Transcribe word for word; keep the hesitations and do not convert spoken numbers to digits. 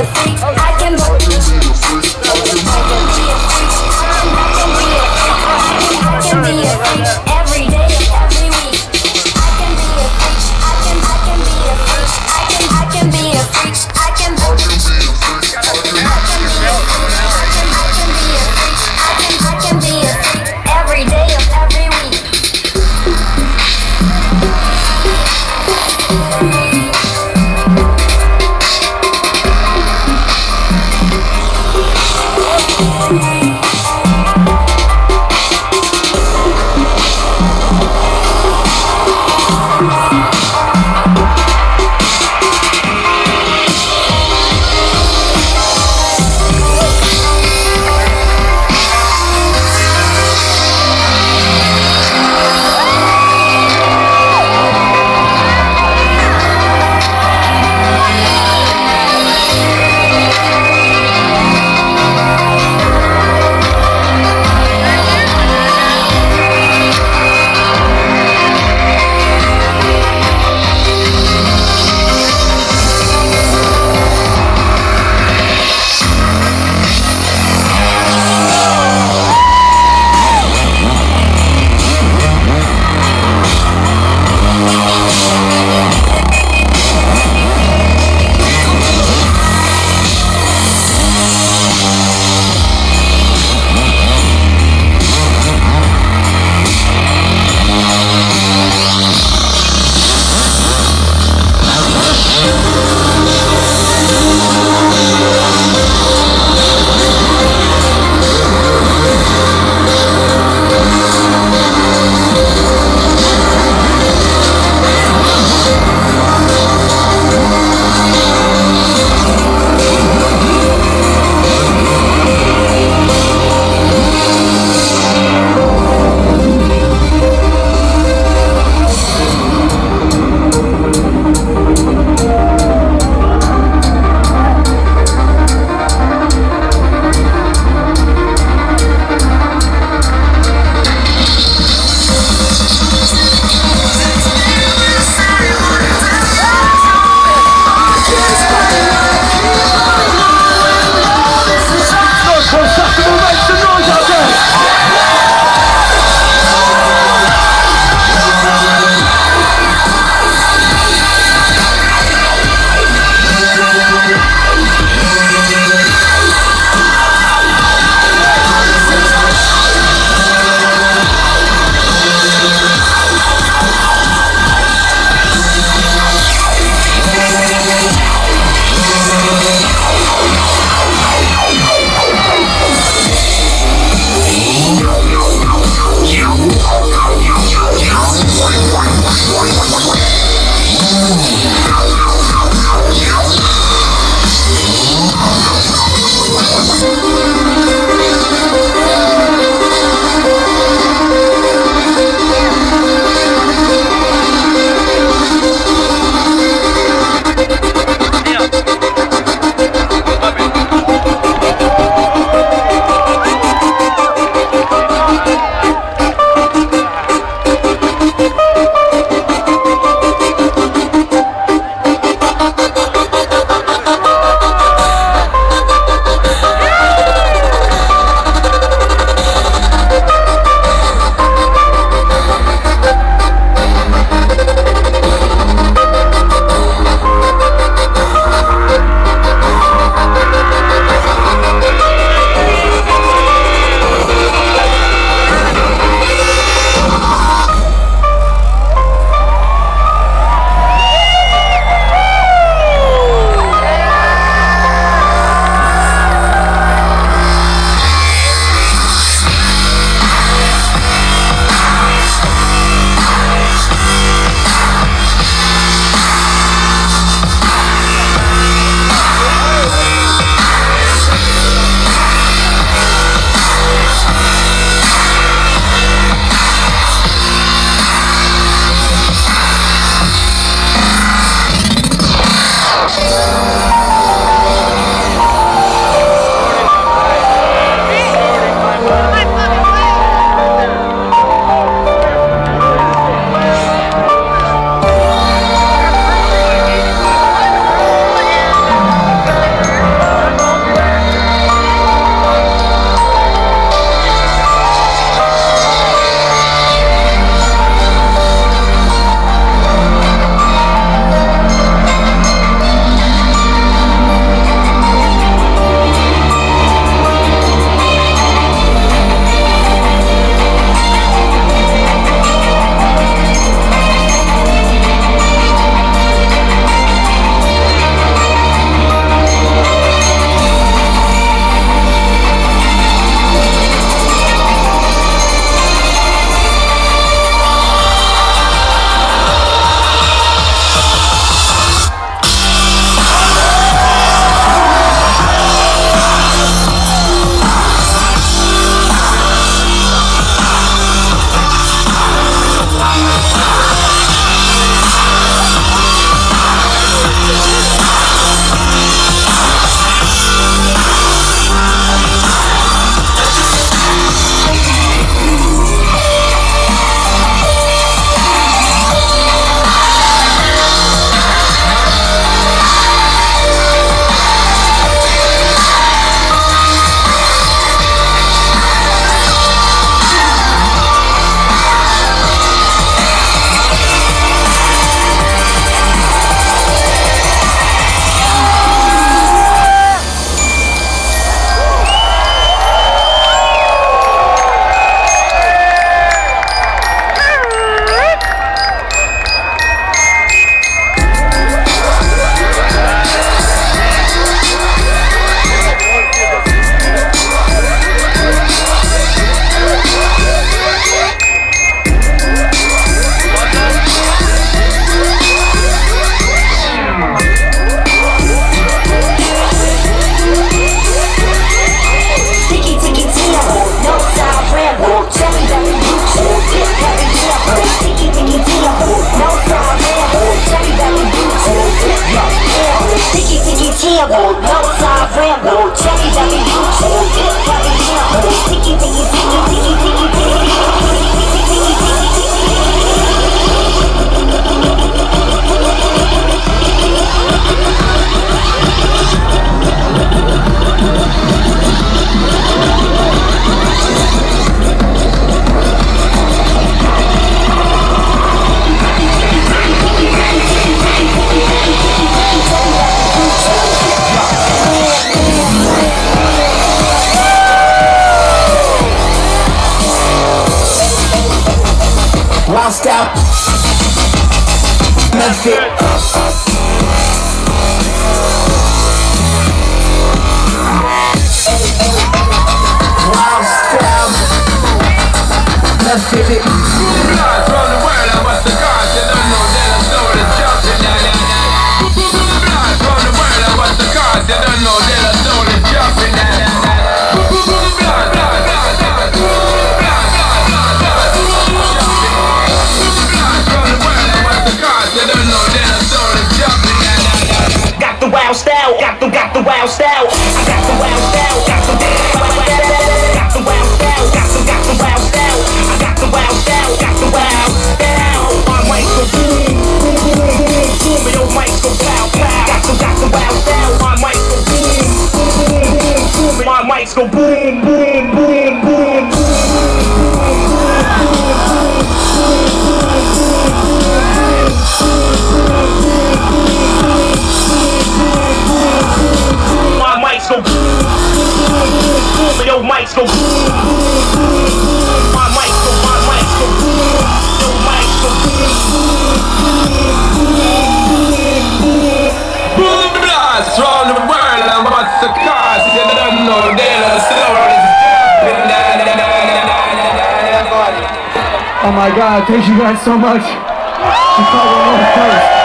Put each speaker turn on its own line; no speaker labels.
freak. I can be a freak. I can be a freak. I can be a freak. I can be a freak every day, every week. I can be a freak. I can I can be a freak. I can I can be a freak. I can I can be a freak. I can I can be a freak. I can I can be a freak every day of every week. Rambo, Jackie Jackie Tiki tiki tiki tiki tiki
Lost out. Method. Lost out. Method.
Blood from the world, I was the cause. You don't know that I stole the jumping. Blood from the world, I was the cause. You don't know that I stole the jumping. Blood, blood, blood, blood, blood.
Got the wild style, got the got the wild style. I got the wild style, got the got the wild style, got the got the wild style. I got the wild style, got the wild style. My mic go boom, boom, boom, boom, boom. Your mic go pow, pow. Got the got the wild style. My mic go boom, boom, boom, boom. My mics go boom, boom, boom, boom, boom. Go boom, your mics go boom, my mics go, my mics go boom, your mics go boom, boom, blast round the world and what's the cause? You don't know the story.
Oh my God! Thank you guys so much. Chicago North Coast.